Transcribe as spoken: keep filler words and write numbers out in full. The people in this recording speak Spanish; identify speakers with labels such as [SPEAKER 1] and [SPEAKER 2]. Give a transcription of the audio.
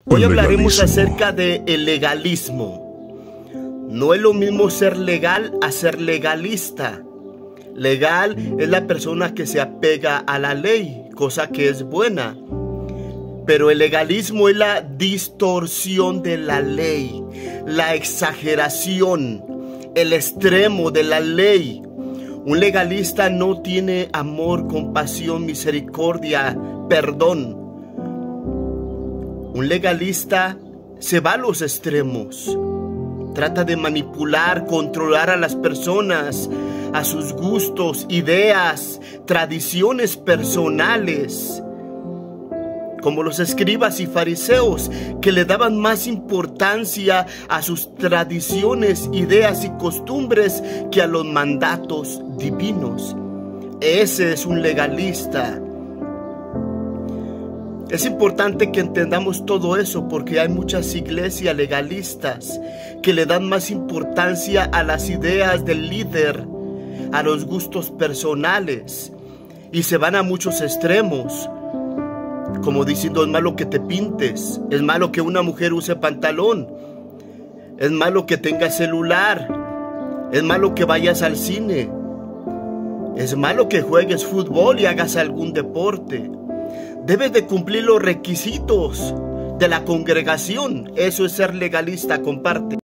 [SPEAKER 1] Hoy
[SPEAKER 2] El
[SPEAKER 1] hablaremos
[SPEAKER 2] legalismo.
[SPEAKER 1] acerca del legalismo. No es lo mismo ser legal a ser legalista. Legal es la persona que se apega a la ley, cosa que es buena. Pero el legalismo es la distorsión de la ley, la exageración, el extremo de la ley. Un legalista no tiene amor, compasión, misericordia, perdón. Un legalista se va a los extremos. Trata de manipular, controlar a las personas, a sus gustos, ideas, tradiciones personales. Como los escribas y fariseos, que le daban más importancia a sus tradiciones, ideas y costumbres que a los mandatos divinos. Ese es un legalista. Es importante que entendamos todo eso porque hay muchas iglesias legalistas que le dan más importancia a las ideas del líder, a los gustos personales, y se van a muchos extremos. Como diciendo, es malo que te pintes, es malo que una mujer use pantalón, es malo que tengas celular, es malo que vayas al cine, es malo que juegues fútbol y hagas algún deporte. Debes de cumplir los requisitos de la congregación. Eso es ser legalista, comparte.